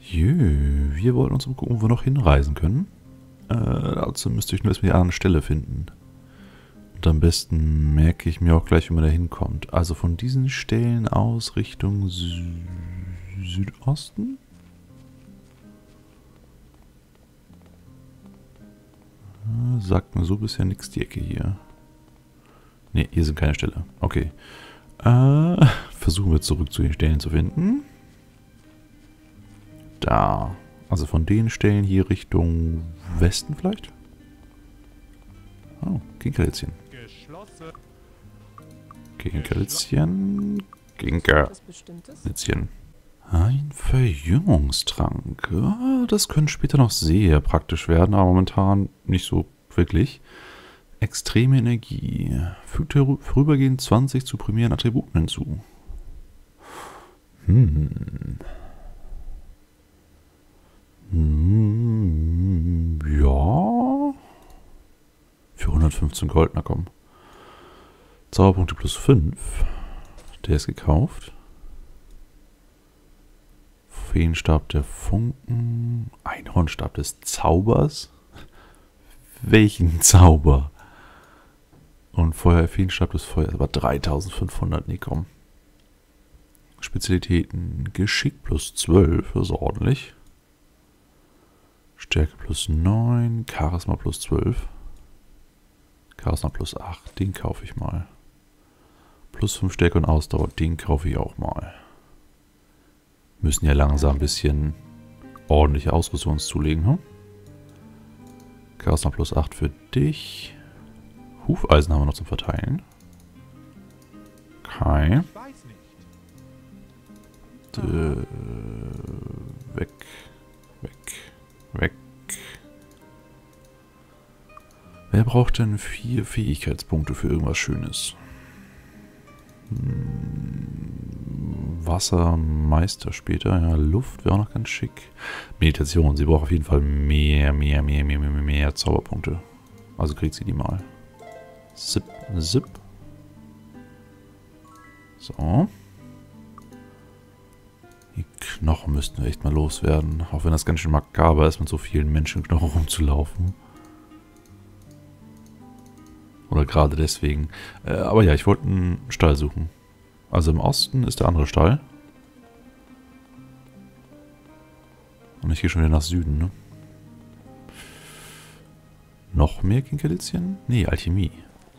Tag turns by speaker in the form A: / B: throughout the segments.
A: Jö, wir wollten uns umgucken, wo wir noch hinreisen können. Dazu müsste ich nur erstmal die andere Stelle finden. Und am besten merke ich mir auch gleich, wie man da hinkommt. Also von diesen Stellen aus Richtung Südosten? Sagt mir so bisher nichts die Ecke hier. Ne, hier sind keine Stelle. Okay. Versuchen wir zurück zu den Stellen zu finden. Da. Also von den Stellen hier Richtung Westen vielleicht? Oh, Kinkerlitzchen. Kinkerlitzchen. Kinkerlitzchen. Ein Verjüngungstrank. Ja, das könnte später noch sehr praktisch werden, aber momentan nicht so wirklich. Extreme Energie. Fügt vorübergehend 20 zu primären Attributen hinzu. Ja. Für 115 Gold, na komm. Zauberpunkte plus 5. Der ist gekauft. Feenstab der Funken. Einhornstab des Zaubers. Welchen Zauber? Und Feenstab des Feuers. Aber 3500, nee, komm. Spezialitäten. Geschick plus 12, das ist ordentlich. Stärke plus 9. Charisma plus 12. Charisma plus 8, den kaufe ich mal. Plus 5 Stärke und Ausdauer, den kaufe ich auch mal. Müssen ja langsam ein bisschen ordentliche Ausrüstung uns zulegen, hm? Charisma plus 8 für dich. Hufeisen haben wir noch zum Verteilen. Okay. Weg. Wer braucht denn 4 Fähigkeitspunkte für irgendwas Schönes? Wassermeister später. Ja, Luft wäre auch noch ganz schick. Meditation. Sie braucht auf jeden Fall mehr Zauberpunkte. Also kriegt sie die mal. Zip. So. Die Knochen müssten wir echt mal loswerden. Auch wenn das ganz schön makaber ist, mit so vielen Menschenknochen rumzulaufen. Oder gerade deswegen. Aber ja, ich wollte einen Stall suchen. Also im Osten ist der andere Stall. Und ich gehe schon wieder nach Süden, ne? Noch mehr Kinkerlitzchen? Nee, Alchemie.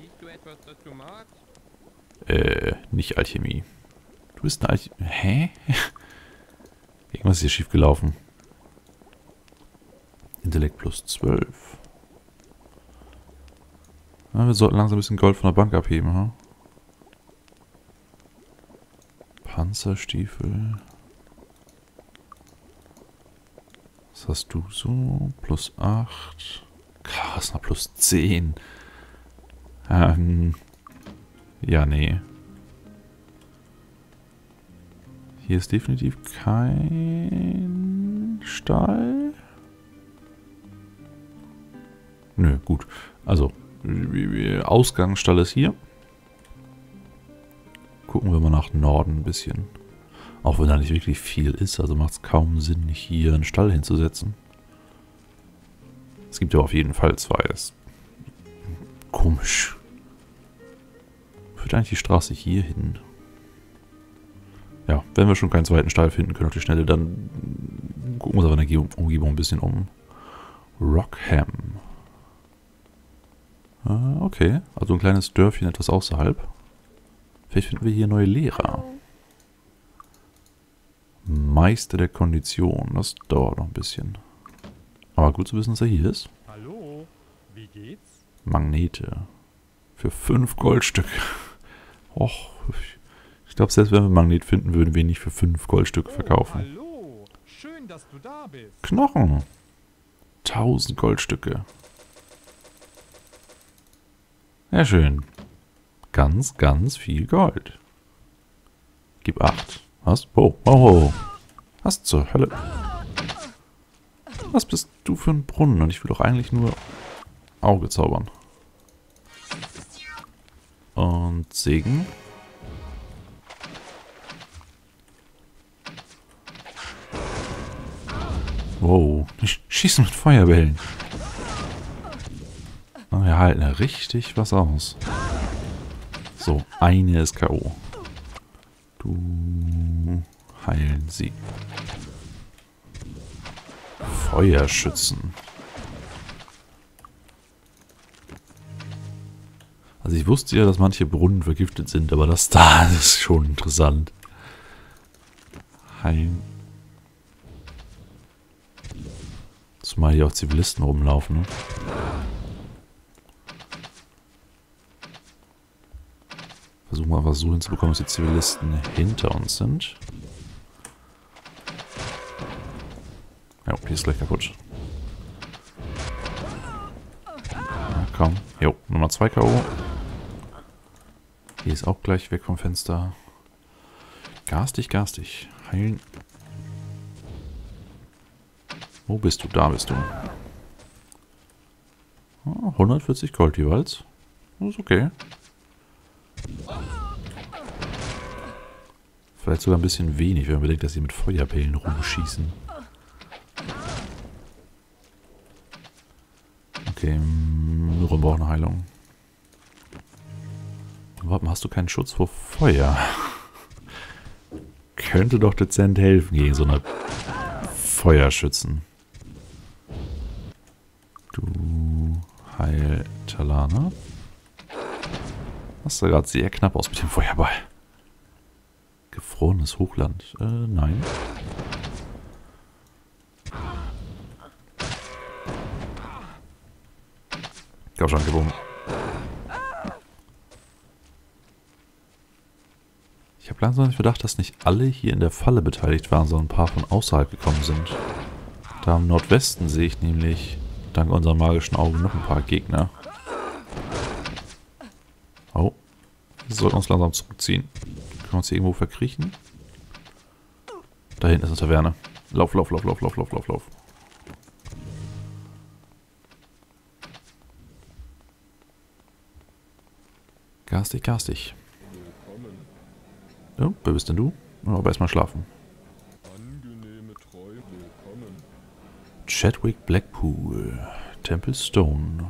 A: Nicht Alchemie. Du bist eine Alchemie. Hä? Irgendwas ist hier schief gelaufen. Intellekt plus 12. Ja, wir sollten langsam ein bisschen Gold von der Bank abheben, ha? Panzerstiefel. Was hast du so? Plus 8. Charisma plus 10. Ja, nee. Hier ist definitiv kein Stall. Nö, gut. Also, Ausgangsstall ist hier. Gucken wir mal nach Norden ein bisschen. Auch wenn da nicht wirklich viel ist, also macht es kaum Sinn, hier einen Stall hinzusetzen. Es gibt ja auf jeden Fall 2. Das ist komisch. Führt eigentlich die Straße hier hin? Ja, wenn wir schon keinen zweiten Stall finden können auf die Schnelle, dann gucken wir uns aber in der Umgebung ein bisschen um. Rockham. Okay, also ein kleines Dörfchen etwas außerhalb. Vielleicht finden wir hier neue Lehrer. Meister der Kondition. Das dauert noch ein bisschen. Aber gut zu wissen, dass er hier ist.
B: Hallo, wie geht's?
A: Magnete. Für 5 Goldstücke. Och, ich glaube, selbst wenn wir Magnet finden, würden wir ihn nicht für 5 Goldstücke verkaufen.
B: Hallo, schön, dass du da bist.
A: Knochen. 1000 Goldstücke. Ja, schön. Ganz viel Gold. Gib 8. Was? Oh. Was zur Hölle? Was bist du für ein Brunnen? Und ich will doch eigentlich nur Auge zaubern. Und Segen. Wow. Die schießen mit Feuerbällen. Und wir halten ja richtig was aus. So, eine ist K.O. Du heilen sie. Feuerschützen. Also ich wusste ja, dass manche Brunnen vergiftet sind, aber das da ist schon interessant. Heilen. Zumal hier auch Zivilisten rumlaufen, ne? Versuchen wir einfach so hinzubekommen, dass die Zivilisten hinter uns sind. Ja, die ist gleich kaputt. Na komm. Jo, Nummer 2 K.O. Die ist auch gleich weg vom Fenster. Garstig, garstig. Heilen. Wo bist du? Da bist du. Oh, 140 Gold jeweils. Das ist okay. Vielleicht sogar ein bisschen wenig, wenn man bedenkt, dass sie mit Feuerbällen rumschießen. Okay, Nurum braucht eine Heilung. Warum hast du keinen Schutz vor Feuer? Könnte doch dezent helfen gegen so eine Feuerschützen. Du heil Talana. Das sah gerade sehr knapp aus mit dem Feuerball. Gefrorenes Hochland. Nein. Ich hab schon gewonnen. Ich habe langsam den Verdacht, dass nicht alle hier in der Falle beteiligt waren, sondern ein paar von außerhalb gekommen sind. Da im Nordwesten sehe ich nämlich, dank unserem magischen Auge, noch ein paar Gegner. Oh. Wir sollten uns langsam zurückziehen. Können wir uns hier irgendwo verkriechen? Da hinten ist eine Taverne. Lauf, lauf, lauf, lauf, lauf, lauf, lauf, lauf. Garstig, garstig. Ja, wer bist denn du? Aber erstmal schlafen.
C: Angenehme Träume, willkommen.
A: Chadwick Blackpool. Temple Stone.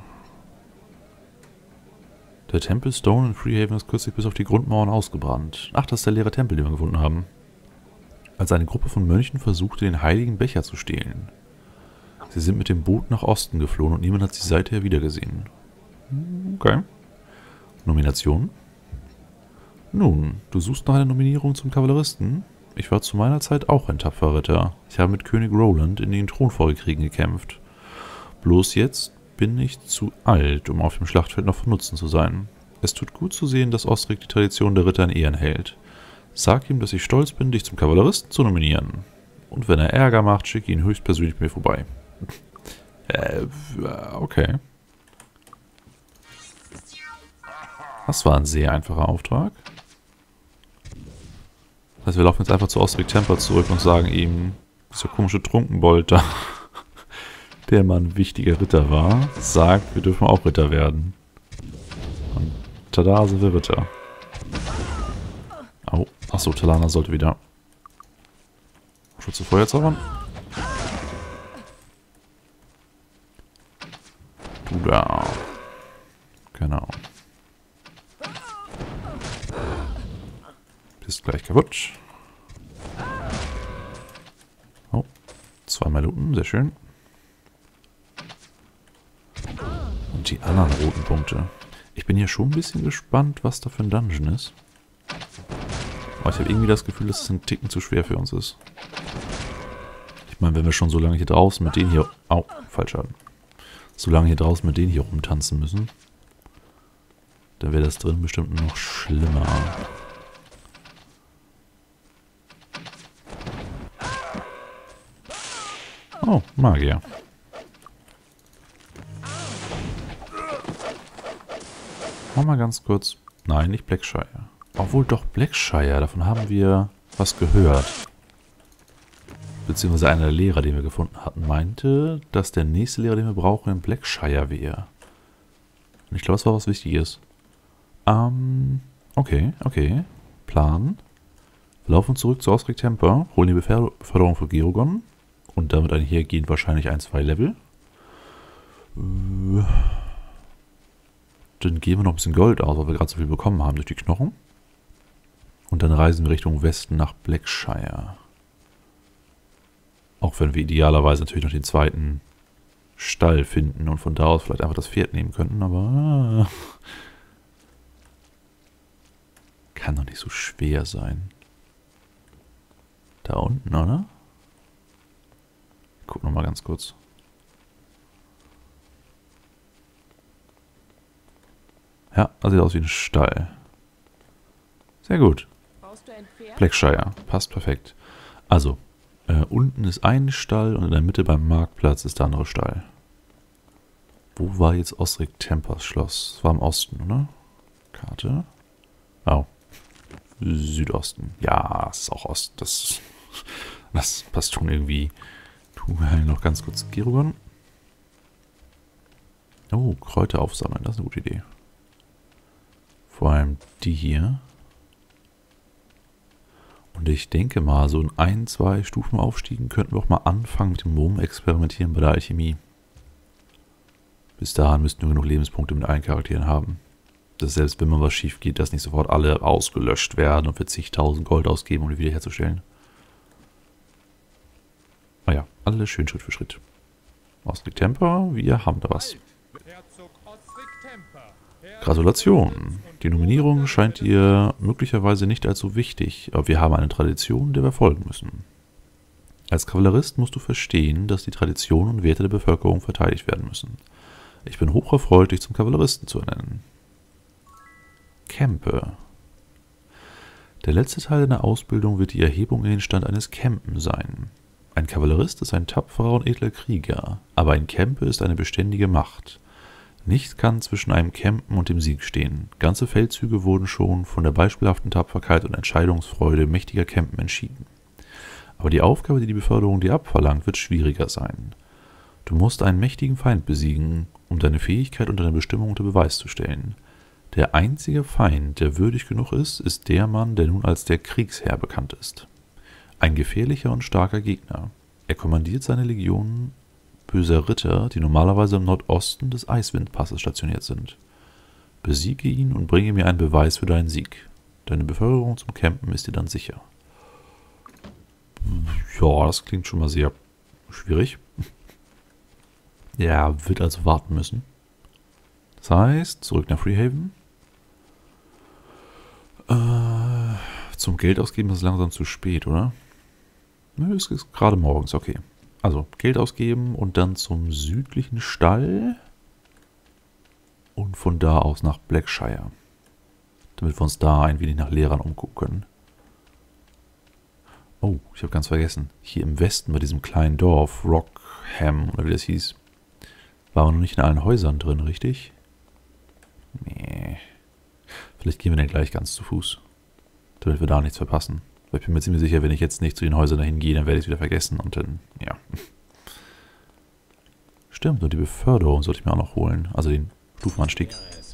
A: Der Temple Stone in Freehaven ist kürzlich bis auf die Grundmauern ausgebrannt. Ach, das ist der leere Tempel, den wir gefunden haben. Als eine Gruppe von Mönchen versuchte, den heiligen Becher zu stehlen. Sie sind mit dem Boot nach Osten geflohen und niemand hat sie seither wiedergesehen. Okay. Nomination? Nun, du suchst nach einer Nominierung zum Kavalleristen? Ich war zu meiner Zeit auch ein tapferer Ritter. Ich habe mit König Roland in den Thronfolgekriegen gekämpft. Bloß jetzt bin ich zu alt, um auf dem Schlachtfeld noch von Nutzen zu sein. Es tut gut zu sehen, dass Osric die Tradition der Ritter in Ehren hält. Sag ihm, dass ich stolz bin, dich zum Kavalleristen zu nominieren. Und wenn er Ärger macht, schicke ihn höchstpersönlich mit mir vorbei. Okay. Das war ein sehr einfacher Auftrag. Das heißt, wir laufen jetzt einfach zu Osric Temper zurück und sagen ihm, dieser komische Trunkenbold da, der mal ein wichtiger Ritter war, sagt, wir dürfen auch Ritter werden. Und tada, sind wir Ritter. Oh, achso, Talana sollte wieder Schutz zu Feuer zaubern. Du da. Genau. Bist gleich kaputt. Oh, 2 Minuten, sehr schön. Und die anderen roten Punkte. Ich bin hier schon ein bisschen gespannt, was da für ein Dungeon ist. Aber ich habe irgendwie das Gefühl, dass es ein Ticken zu schwer für uns ist. Ich meine, wenn wir schon so lange hier draußen mit denen hier... Au, Fallschaden. So lange hier draußen mit denen hier rumtanzen müssen, dann wäre das drin bestimmt noch schlimmer. Oh, Magier. Mach mal ganz kurz... Nein, nicht Blackshire. Obwohl doch Blackshire, davon haben wir was gehört. Beziehungsweise einer der Lehrer, den wir gefunden hatten, meinte, dass der nächste Lehrer, den wir brauchen, in Blackshire wäre. Und ich glaube, das war was Wichtiges. Okay. Plan. Wir laufen zurück zu Osric Temper, holen die Beförderung für Gerogon Und damit einhergehend wahrscheinlich 1, 2 Level. Dann geben wir noch ein bisschen Gold aus, weil wir gerade so viel bekommen haben durch die Knochen. Und dann reisen wir Richtung Westen nach Blackshire. Auch wenn wir idealerweise natürlich noch den zweiten Stall finden und von da aus vielleicht einfach das Pferd nehmen könnten, aber kann doch nicht so schwer sein. Da unten, oder? Ich guck nochmal ganz kurz. Ja, das sieht aus wie ein Stall. Sehr gut.
D: Brauchst du ein Pferd?
A: Blackshire, passt perfekt. Also, unten ist ein Stall und in der Mitte beim Marktplatz ist der andere Stall. Wo war jetzt Osric Tempers Schloss? Das war im Osten, oder? Karte. Oh. Südosten. Ja, das ist auch Ost. Das passt schon irgendwie. Tun wir noch ganz kurz Gerugon. Oh, Kräuter aufsammeln. Das ist eine gute Idee. Vor allem die hier. Und ich denke mal, so in 1, 2 Stufenaufstiegen könnten wir auch mal anfangen mit dem Rumexperimentieren bei der Alchemie. Bis dahin müssten wir genug Lebenspunkte mit allen Charakteren haben. Dass selbst wenn mal was schief geht, dass nicht sofort alle ausgelöscht werden und wir zigtausend Gold ausgeben, um die wiederherzustellen. Naja, alles schön Schritt für Schritt. Osric Temper, wir haben da was.
B: Herzog Osric Temper.
A: Gratulation. Die Nominierung scheint dir möglicherweise nicht als so wichtig, aber wir haben eine Tradition, der wir folgen müssen. Als Kavallerist musst du verstehen, dass die Traditionen und Werte der Bevölkerung verteidigt werden müssen. Ich bin hocherfreut, dich zum Kavalleristen zu ernennen. Kämpe. Der letzte Teil deiner Ausbildung wird die Erhebung in den Stand eines Kämpen sein. Ein Kavallerist ist ein tapferer und edler Krieger, aber ein Kämpe ist eine beständige Macht. Nichts kann zwischen einem Kämpen und dem Sieg stehen. Ganze Feldzüge wurden schon von der beispielhaften Tapferkeit und Entscheidungsfreude mächtiger Kämpen entschieden. Aber die Aufgabe, die die Beförderung dir abverlangt, wird schwieriger sein. Du musst einen mächtigen Feind besiegen, um deine Fähigkeit und deine Bestimmung unter Beweis zu stellen. Der einzige Feind, der würdig genug ist, ist der Mann, der nun als der Kriegsherr bekannt ist. Ein gefährlicher und starker Gegner. Er kommandiert seine Legionen böser Ritter, die normalerweise im Nordosten des Eiswindpasses stationiert sind. Besiege ihn und bringe mir einen Beweis für deinen Sieg. Deine Beförderung zum Campen ist dir dann sicher. Ja, das klingt schon mal sehr schwierig. Ja, wird also warten müssen. Das heißt, zurück nach Freehaven. Zum Geld ausgeben ist langsam zu spät, oder? Nö, es ist gerade morgens, okay. Also, Geld ausgeben und dann zum südlichen Stall. Und von da aus nach Blackshire. Damit wir uns da ein wenig nach Lehrern umgucken können. Oh, ich habe ganz vergessen. Hier im Westen bei diesem kleinen Dorf, Rockham, oder wie das hieß, waren wir noch nicht in allen Häusern drin, richtig? Nee. Vielleicht gehen wir dann gleich ganz zu Fuß. Damit wir da nichts verpassen. Weil ich bin mir ziemlich sicher, wenn ich jetzt nicht zu den Häusern dahin gehe, dann werde ich es wieder vergessen und dann, ja. Stimmt, und die Beförderung sollte ich mir auch noch holen. Also den Stufenanstieg.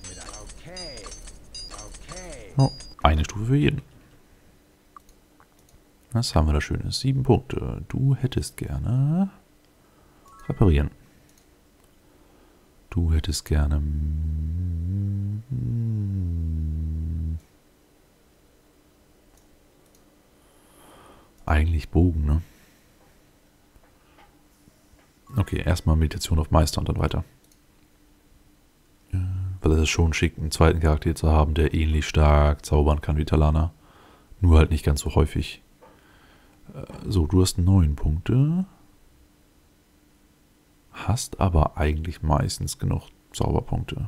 A: Oh, eine Stufe für jeden. Was haben wir da Schönes? 7 Punkte. Du hättest gerne reparieren. Du hättest gerne eigentlich Bogen, ne? Okay, erstmal Meditation auf Meister und dann weiter. Weil es ist schon schick, einen zweiten Charakter zu haben, der ähnlich stark zaubern kann wie Talana. Nur halt nicht ganz so häufig. So, du hast 9 Punkte. Hast aber eigentlich meistens genug Zauberpunkte.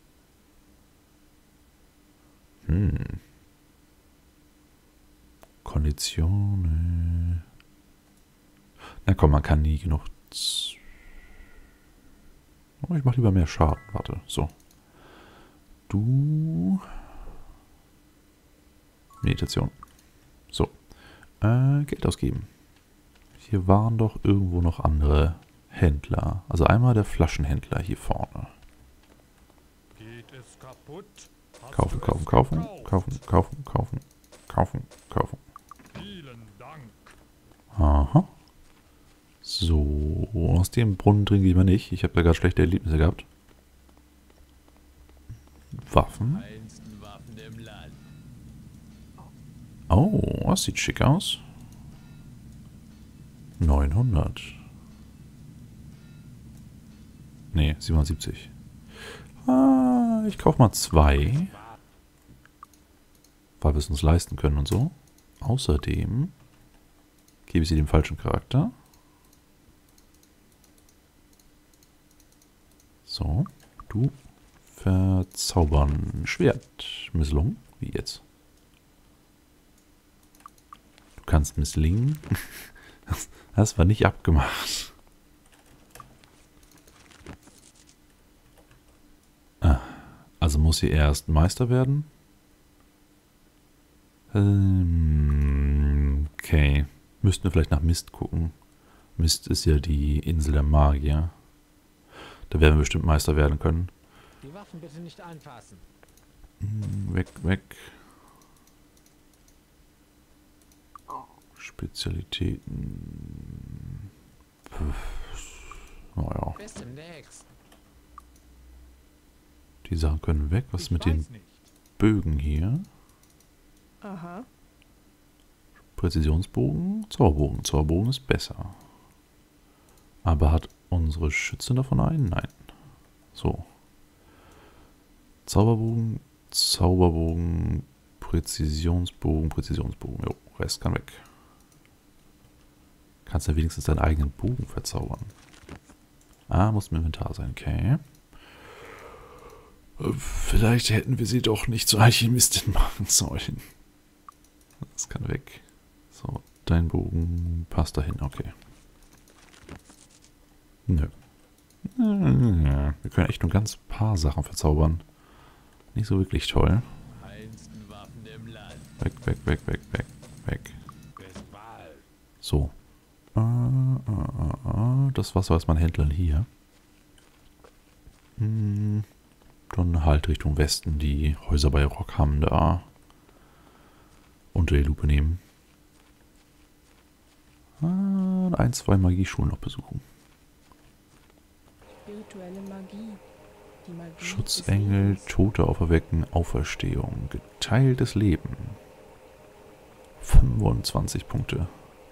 A: Konditionen. Na komm, man kann nie genug... Oh, ich mach lieber mehr Schaden. Warte, so. Du... Meditation. So. Geld ausgeben. Hier waren doch irgendwo noch andere Händler. Also einmal der Flaschenhändler hier vorne.
B: Geht es kaputt? Hast
A: Kaufen,
B: du
A: kaufen,
B: es
A: kaufen,
B: gekauft?
A: kaufen, kaufen, kaufen, kaufen, kaufen.
B: Vielen Dank.
A: Aha. So, aus dem Brunnen trinke ich mal nicht. Ich habe da gerade schlechte Erlebnisse gehabt. Waffen.
D: Feinsten Waffen im Land.
A: Oh, das sieht schick aus. 900. Nee, 77. Ah, ich kaufe mal 2. Weil wir es uns leisten können und so. Außerdem gebe ich sie dem falschen Charakter. So, du verzaubern Schwert. Misslungen? Wie jetzt? Du kannst misslingen. Das war nicht abgemacht. Ah, also muss sie erst Meister werden? Okay. Müssten wir vielleicht nach Mist gucken. Mist ist ja die Insel der Magier. Da werden wir bestimmt Meister werden können.
D: Die Waffen bitte nicht anfassen.
A: Weg, weg. Spezialitäten. Naja.
D: Bis demnächst.
A: Die Sachen können weg. Was ist mit den
B: weiß nicht.
A: Bögen hier?
E: Aha.
A: Präzisionsbogen, Zauberbogen. Zauberbogen ist besser. Aber hat unsere Schützin davon einen? Nein. So. Zauberbogen, Zauberbogen, Präzisionsbogen, Präzisionsbogen. Jo, Rest kann weg. Kannst ja wenigstens deinen eigenen Bogen verzaubern. Ah, muss im Inventar sein, okay. Vielleicht hätten wir sie doch nicht zur Alchemistin machen sollen. Das kann weg. So, dein Bogen passt dahin, okay. Nö. Wir können echt nur ganz paar Sachen verzaubern. Nicht so wirklich toll.
D: Feinsten Waffen im Land.
A: Weg, weg, weg, weg, weg, weg.
D: Bis bald.
A: So. Das Wasser ist mein Händler hier. Dann halt Richtung Westen die Häuser bei Rockham da unter die Lupe nehmen. 1, 2 Magieschulen noch besuchen.
E: Spirituelle Magie. Die Magie
A: Schutzengel,
E: des Lebens.
A: Tote auferwecken, Auferstehung, geteiltes Leben. 25 Punkte.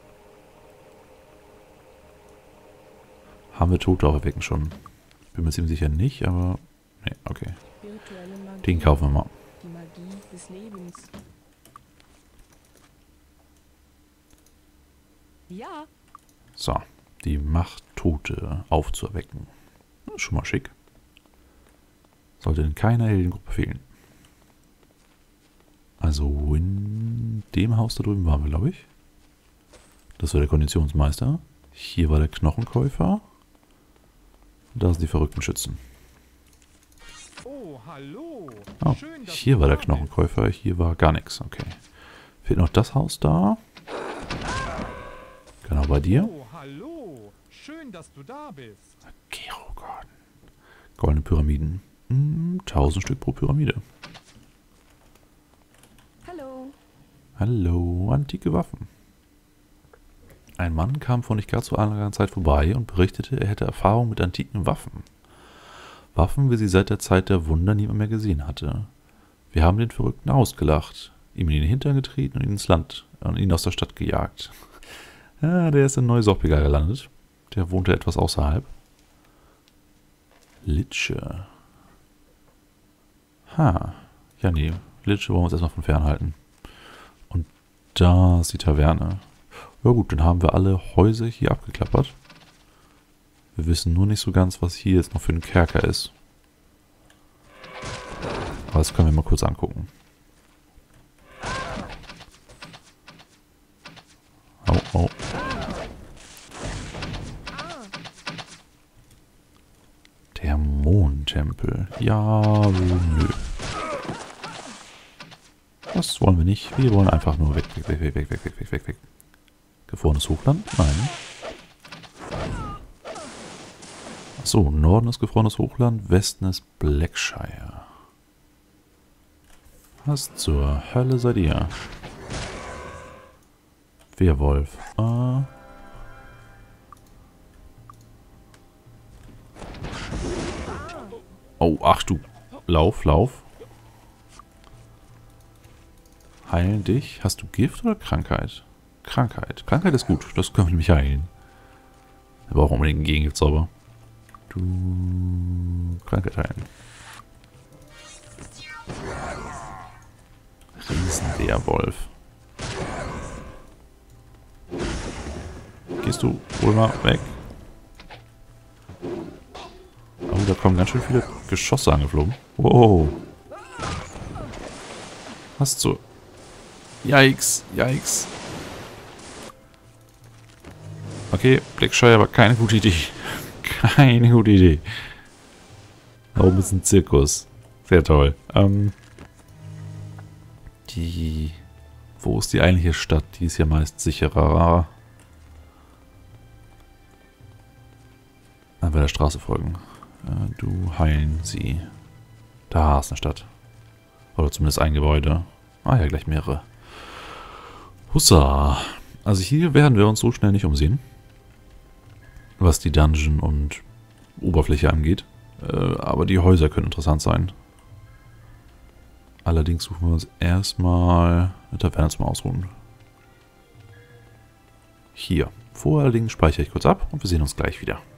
A: Haben wir Tote auferwecken schon? Bin mir ziemlich sicher nicht, aber... Nee, okay.
E: Spirituelle Magie.
A: Den kaufen wir mal.
E: Die Magie des Lebens. Ja.
A: So, die Macht, Tote aufzuerwecken. Schon mal schick. Sollte in keiner Heldengruppe fehlen. Also in dem Haus da drüben waren wir, glaube ich. Das war der Konditionsmeister. Hier war der Knochenkäufer. Und da sind die verrückten Schützen.
B: Oh, hallo.
A: Oh,
B: Schön, dass
A: hier
B: du
A: war der
B: da bist.
A: Knochenkäufer, hier war gar nichts. Okay. Fehlt noch das Haus da. Genau bei dir.
B: Oh, hallo. Schön, dass du da bist.
A: Gerogarden. Goldene Pyramiden. 1000 Stück pro Pyramide.
E: Hallo.
A: Hallo, antike Waffen. Ein Mann kam vor nicht gar so langer Zeit vorbei und berichtete, er hätte Erfahrung mit antiken Waffen. Waffen, wie sie seit der Zeit der Wunder niemand mehr gesehen hatte. Wir haben den Verrückten ausgelacht, ihm in den Hintern getreten und ihn ins Land und ihn aus der Stadt gejagt. Ja, der ist in Neusoppika gelandet. Der wohnte etwas außerhalb. Litsche. Ha. Ja, nee. Litsche wollen wir uns erstmal von fernhalten. Und da ist die Taverne. Ja gut, dann haben wir alle Häuser hier abgeklappert. Wir wissen nur nicht so ganz, was hier jetzt noch für ein Kerker ist. Aber das können wir mal kurz angucken. Oh, oh. Der Mondtempel. Ja, nö. Das wollen wir nicht. Wir wollen einfach nur weg, weg, weg, weg, weg, weg, weg, weg, weg, weg. Gefrorenes Hochland? Nein. Achso, Norden ist gefrorenes Hochland, Westen ist Blackshire. Was zur Hölle seid ihr? Werwolf. Oh, ach du. Lauf, lauf. Heilen dich. Hast du Gift oder Krankheit? Krankheit. Krankheit ist gut. Das können wir nämlich heilen. Wir brauchen unbedingt einen Gegengiftzauber. Du... Krankheit heilen. Riesenwehrwolf. Gehst du wohl mal weg? Oh, da kommen ganz schön viele Geschosse angeflogen. Wow. Was du... Yikes, yikes. Okay, Blickscheuer war keine gute Idee. Keine gute Idee. Da oben ist ein Zirkus. Sehr toll. Wo ist die eigentliche Stadt? Die ist ja meist sicherer. Dann bei der Straße folgen. Du heilen sie. Da ist eine Stadt. Oder zumindest ein Gebäude. Ah ja, gleich mehrere. Hussa. Also hier werden wir uns so schnell nicht umsehen. Was die Dungeon und Oberfläche angeht. Aber die Häuser können interessant sein. Allerdings suchen wir uns erstmal eine Taverne zum Ausruhen. Hier. Vorher allerdings speichere ich kurz ab und wir sehen uns gleich wieder.